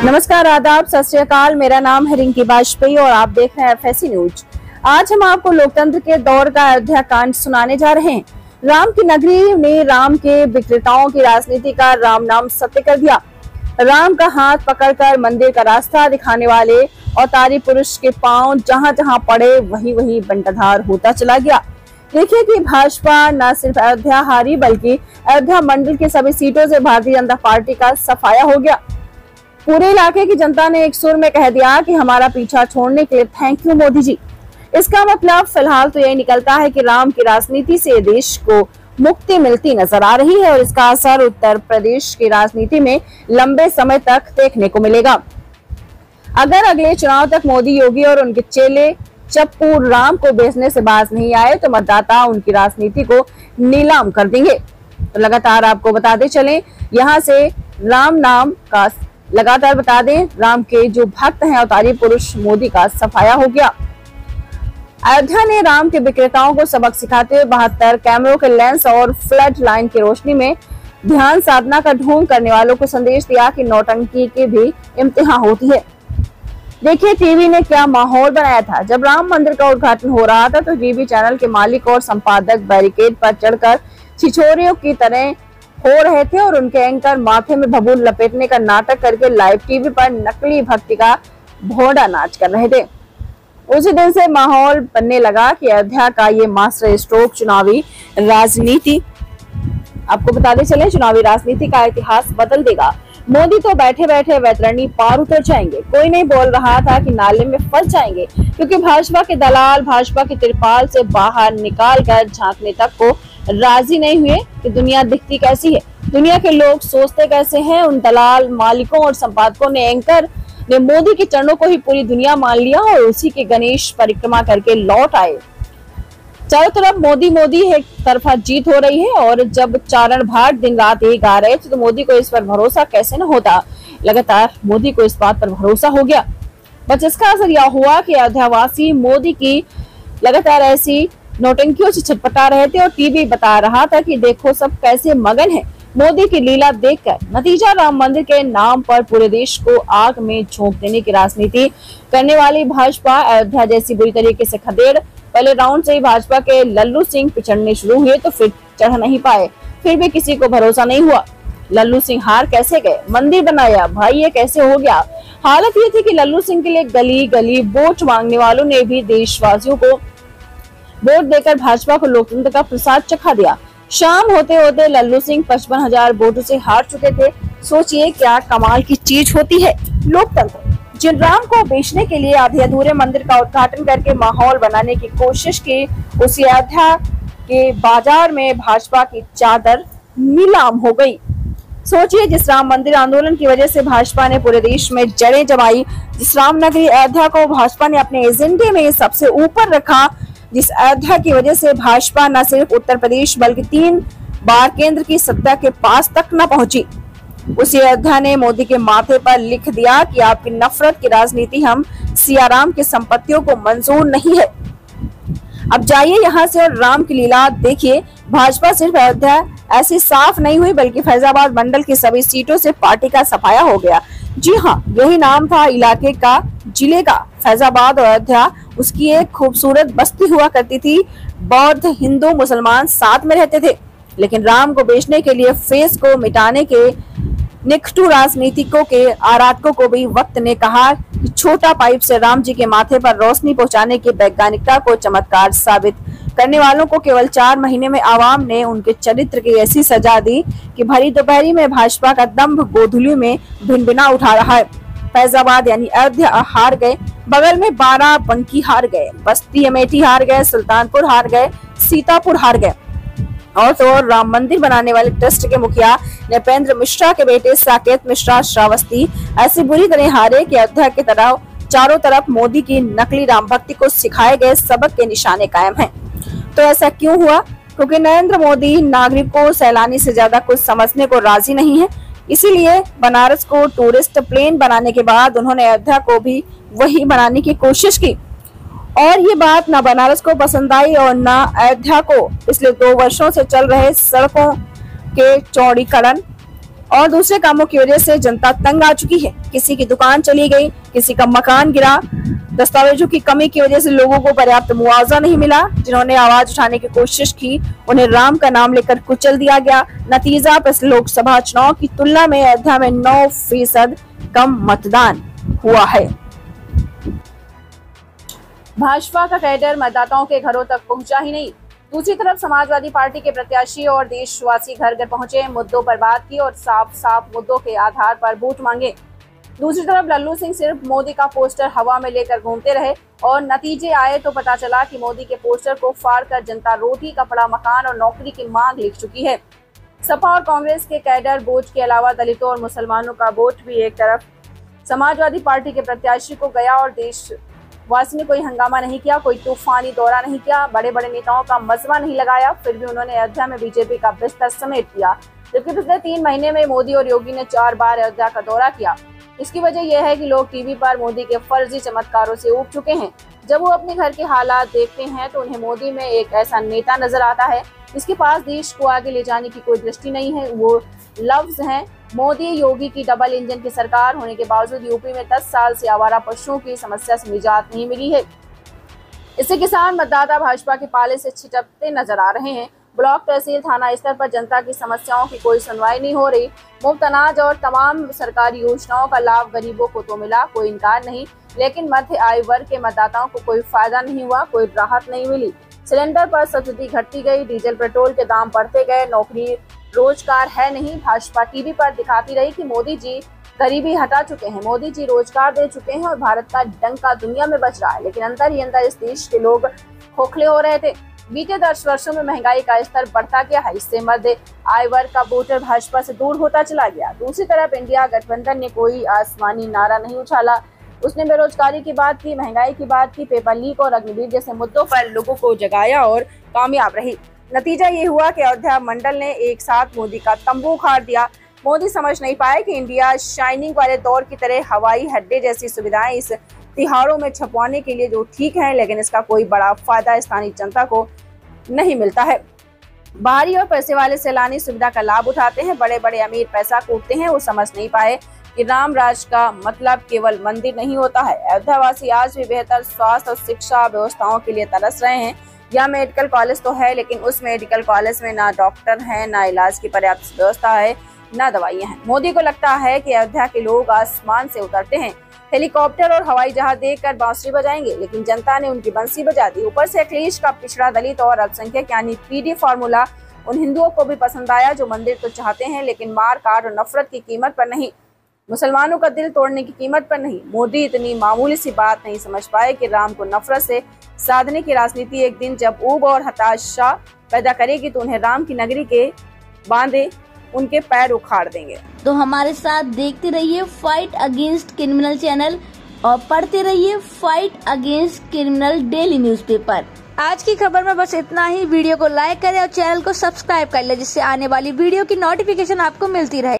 नमस्कार, आदाब, सत श्री अकाल। मेरा नाम है रिंकी वाजपेयी और आप देख रहे हैं FSC न्यूज। आज हम आपको लोकतंत्र के दौर का अयोध्या कांड सुनाने जा रहे हैं। राम की नगरी ने राम के विक्रेताओं की राजनीति का राम नाम सत्य कर दिया। राम का हाथ पकड़कर मंदिर का रास्ता दिखाने वाले अवतारी पुरुष के पांव जहां जहां पड़े वहीं वहीं बंटाधार होता चला गया। देखिए कि भाजपा न सिर्फ अयोध्या हारी बल्कि अयोध्या मंडल की सभी सीटों से भारतीय जनता पार्टी का सफाया हो गया। पूरे इलाके की जनता ने एक सुर में कह दिया कि हमारा पीछा छोड़ने के लिए थैंक यू मोदी जी। इसका मतलब फिलहाल तो यही निकलता है कि राम की राजनीति से देश को मुक्ति मिलती नजर आ रही है और इसका असर उत्तर प्रदेश की राजनीति में लंबे समय तक देखने को मिलेगा। अगर अगले चुनाव तक मोदी, योगी और उनके चेले चप्पू राम को बेचने से बाज नहीं आए तो मतदाता उनकी राजनीति को नीलाम कर देंगे। तो लगातार आपको बताते चलें, यहाँ से राम नाम का लगातार बता दें, राम के जो भक्त हैं अवतारी पुरुष मोदी का सफाया हो गया। अयोध्या ने राम के विक्रेताओं को सबक सिखाते हुए 72 कैमरों के लेंस और फ्लड लाइन की रोशनी में ध्यान साधना का ढोंग करने वालों को संदेश दिया कि नौटंकी की भी इम्तिहान होती है। देखिए टीवी ने क्या माहौल बनाया था। जब राम मंदिर का उद्घाटन हो रहा था तो टीवी चैनल के मालिक और संपादक बैरिकेड पर चढ़कर छिछोरियों की तरह हो रहे थे और उनके एंकर माथे में भभूत लपेटने का नाटक करके लाइव टीवी पर नकली भक्ति का भोड़ा नाच कर रहे थे। उसी दिन से माहौल बनने लगा कि अयोध्या का ये मास्टर स्ट्रोक चुनावी राजनीति, आपको बताते चले, चुनावी राजनीति का इतिहास बदल देगा। मोदी तो बैठे बैठे वैतरणी पार उतर जाएंगे। कोई नहीं बोल रहा था कि नाले में फंस जाएंगे, क्योंकि भाजपा के दलाल भाजपा की तिरपाल से बाहर निकाल कर झांकने तक को राजी नहीं हुए कि दुनिया दिखती कैसी है, दुनिया के लोग सोचते कैसे हैं। उन दलाल मालिकों और संपादकों ने एंकर ने मोदी के चरणों को ही पूरी दुनिया मान लिया और उसी के गणेश परिक्रमा करके लौट आए। चारों तरफ मोदी मोदी एक तरफा जीत हो रही है और जब चारण भाट दिन रात यही गा रहे थे तो मोदी को इस पर भरोसा कैसे न होता। लगातार मोदी को इस बात पर भरोसा हो गया। बस इसका असर यह हुआ कि अयोध्यावासी मोदी की लगातार ऐसी नौटंकियों से छटपटा रहे थे और टीवी बता रहा था कि देखो सब कैसे मगन है मोदी की लीला देखकर। नतीजा, राम मंदिर के नाम पर पूरे देश को आग में झोंक देने की राजनीति करने वाली भाजपा अयोध्या जैसी बुरी तरीके से खदेड़। पहले राउंड से ही भाजपा के लल्लू सिंह पिछड़ने शुरू हुए तो फिर चढ़ नहीं पाए, फिर भी किसी को भरोसा नहीं हुआ। लल्लू सिंह हार कैसे गए, मंदिर बनाया, भाई ये कैसे हो गया। हालत ये थी कि लल्लू सिंह के लिए गली गली वोट मांगने वालों ने भी देशवासियों को वोट देकर भाजपा को लोकतंत्र का प्रसाद चखा दिया। शाम होते होते लल्लू सिंह 55,000 वोटों से हार चुके थे। सोचिए क्या कमाल की चीज होती है लोकतंत्र। जिन राम को बेचने के लिए आधे अधूरे मंदिर का उद्घाटन करके माहौल बनाने की कोशिश की, उसी अयोध्या के बाजार में भाजपा की चादर नीलाम हो गई। सोचिए, जिस राम मंदिर आंदोलन की वजह से भाजपा ने पूरे देश में जड़ें जमाई, जिस राम नगरी अयोध्या को भाजपा ने अपने एजेंडे में सबसे ऊपर रखा, जिस अयोध्या की वजह से भाजपा न सिर्फ उत्तर प्रदेश बल्कि 3 बार केंद्र की सत्ता के पास तक न पहुंची, उसी अयोध्या ने मोदी के माथे पर लिख दिया कि आपकी नफरत की राजनीति हम सियाराम की संपत्तियों को मंजूर नहीं है। अब जाइए यहाँ से और राम की लीला देखिए। भाजपा सिर्फ अयोध्या ऐसी साफ नहीं हुई बल्कि फैजाबाद मंडल की सभी सीटों से पार्टी का सफाया हो गया। जी हाँ, यही नाम था इलाके का, जिले का। फैजाबाद और अयोध्या उसकी एक खूबसूरत बस्ती हुआ करती थी। बौद्ध, हिंदू, मुसलमान साथ में रहते थे, लेकिन राम को बेचने के लिए फेस को मिटाने के निष्ठुर राजनीतिकों के आराधकों को भी वक्त ने कहा कि छोटा पाइप से राम जी के माथे पर रोशनी पहुंचाने की वैज्ञानिकता को चमत्कार साबित करने वालों को केवल 4 महीने में आवाम ने उनके चरित्र की ऐसी सजा दी कि भरी दोपहरी में भाजपा का दंभ गोधुली में भिनभिना उठा रहा है। फैजाबाद यानी अयोध्या हार गए, बगल में बाराबंकी हार गए, बस्ती अमेठी हार गए, सुल्तानपुर हार गए, सीतापुर हार गए और तो और राम मंदिर बनाने वाले ट्रस्ट के मुखिया नृपेंद्र मिश्रा के बेटे साकेत मिश्रा श्रावस्ती ऐसी बुरी तरह हारे कि अयोध्या की तरह चारों तरफ मोदी की नकली राम भक्ति को सिखाए गए सबक के निशाने कायम हैं। तो ऐसा क्यों हुआ? क्योंकि नरेंद्र मोदी नागरिकों सैलानी से ज्यादा कुछ समझने को राजी नहीं है। इसीलिए बनारस को टूरिस्ट प्लेन बनाने के बाद उन्होंने अयोध्या को भी वही बनाने की कोशिश की और ये बात ना बनारस को पसंद आई और ना अयोध्या को। पिछले 2 वर्षों से चल रहे सड़कों के चौड़ीकरण और दूसरे कामों की वजह से जनता तंग आ चुकी है। किसी की दुकान चली गई, किसी का मकान गिरा, दस्तावेजों की कमी की वजह से लोगों को पर्याप्त मुआवजा नहीं मिला। जिन्होंने आवाज उठाने की कोशिश की उन्हें राम का नाम लेकर कुचल दिया गया। नतीजा पिछले लोकसभा चुनाव की तुलना में अयोध्या में 9% कम मतदान हुआ है। भाजपा का कैडर मतदाताओं के घरों तक पहुंचा ही नहीं। दूसरी तरफ समाजवादी पार्टी के प्रत्याशी और देशवासी घर घर पहुंचे, मुद्दों पर बात की और साफ साफ मुद्दों के आधार पर वोट मांगे। दूसरी तरफ लल्लू सिंह सिर्फ मोदी का पोस्टर हवा में लेकर घूमते रहे और नतीजे आए तो पता चला कि मोदी के पोस्टर को फाड़कर जनता रोटी, कपड़ा, मकान और नौकरी की मांग लिख चुकी है। सपा और कांग्रेस के कैडर वोट के अलावा दलितों और मुसलमानों का वोट भी एक तरफ समाजवादी पार्टी के प्रत्याशी को गया और देशवासी ने कोई हंगामा नहीं किया, कोई तूफानी दौरा नहीं किया, बड़े बड़े नेताओं का मजमा नहीं लगाया। फिर भी उन्होंने अयोध्या में बीजेपी का बिस्तर समेट दिया। जबकि पिछले 3 महीने में मोदी और योगी ने 4 बार अयोध्या का दौरा किया। इसकी वजह यह है कि लोग टीवी पर मोदी के फर्जी चमत्कारों से ऊब चुके हैं। जब वो अपने घर के हालात देखते हैं तो उन्हें मोदी में एक ऐसा नेता नजर आता है जिसके पास देश को आगे ले जाने की कोई दृष्टि नहीं है। वो लफ्ज हैं मोदी योगी की डबल इंजन की सरकार होने के बावजूद यूपी में 10 साल से आवारा पशुओं की समस्या से निजात नहीं मिली है। इससे किसान मतदाता भाजपा के पाले से छिटकते नजर आ रहे हैं। ब्लॉक, तहसील, थाना स्तर पर जनता की समस्याओं की कोई सुनवाई नहीं हो रही। मुफ्त अनाज और तमाम सरकारी योजनाओं का लाभ गरीबों को तो मिला, कोई इनकार नहीं, लेकिन मध्य आयु वर्ग के मतदाताओं को कोई फायदा नहीं हुआ, कोई राहत नहीं मिली। सिलेंडर पर सब्सिडी घटती गई, डीजल पेट्रोल के दाम बढ़ते गए, नौकरी रोजगार है नहीं। भाजपा टीवी पर दिखाती रही कि मोदी जी गरीबी हटा चुके हैं, मोदी जी रोजगार दे चुके हैं और भारत का डंका दुनिया में बच रहा है। लेकिन अंदर ही अंदर इस देश के लोग खोखले हो रहे थे। बीते 10 वर्षों में महंगाई का स्तर बढ़ता गया है। इससे मध्य आय वर्ग का वोटर भाजपा से दूर होता चला गया। दूसरी तरफ इंडिया गठबंधन ने कोई आसमानी नारा नहीं उछाला। उसने बेरोजगारी की बात की, महंगाई की बात की, पेपर लीक और अग्निवीर जैसे मुद्दों पर लोगों को जगाया और कामयाब रही। नतीजा ये हुआ कि अयोध्या मंडल ने एक साथ मोदी का तंबू उखाड़ दिया। मोदी समझ नहीं पाए कि इंडिया शाइनिंग वाले दौर की तरह हवाई अड्डे जैसी सुविधाएं इस तिहाड़ों में छपवाने के लिए जो ठीक है, लेकिन इसका कोई बड़ा फायदा स्थानीय जनता को नहीं मिलता है। बाहरी और पैसे वाले सैलानी सुविधा का लाभ उठाते हैं, बड़े बड़े अमीर पैसा कूटते हैं। वो समझ नहीं पाए कि राम राज का मतलब केवल मंदिर नहीं होता है। अयोध्यावासी आज भी बेहतर स्वास्थ्य और शिक्षा व्यवस्थाओं के लिए तरस रहे हैं। यहाँ मेडिकल कॉलेज तो है, लेकिन उस मेडिकल कॉलेज में ना डॉक्टर हैं, ना इलाज की पर्याप्त व्यवस्था है, ना दवाइयाँ हैं। मोदी को लगता है कि अयोध्या के लोग आसमान से उतरते हैं, हेलीकॉप्टर और हवाई जहाज देखकर बांसुरी बजाएंगे, लेकिन जनता ने उनकी बंसी बजा दी। ऊपर से अखिलेश का पिछड़ा, दलित और अल्पसंख्यक यानी पीडी फार्मूला उन हिंदुओं को भी पसंद आया जो मंदिर तो चाहते हैं लेकिन मार काट और नफरत की कीमत पर नहीं, मुसलमानों का दिल तोड़ने की कीमत पर नहीं। मोदी इतनी मामूली सी बात नहीं समझ पाए कि राम को नफरत से साधने की राजनीति एक दिन जब ऊब और हताशा पैदा करेगी तो उन्हें राम की नगरी के बांधे उनके पैर उखाड़ देंगे। तो हमारे साथ देखते रहिए फाइट अगेंस्ट क्रिमिनल चैनल और पढ़ते रहिए fight against criminal daily newspaper. आज की खबर में बस इतना ही। वीडियो को लाइक करें और चैनल को सब्सक्राइब कर ले जिससे आने वाली वीडियो की नोटिफिकेशन आपको मिलती रहे।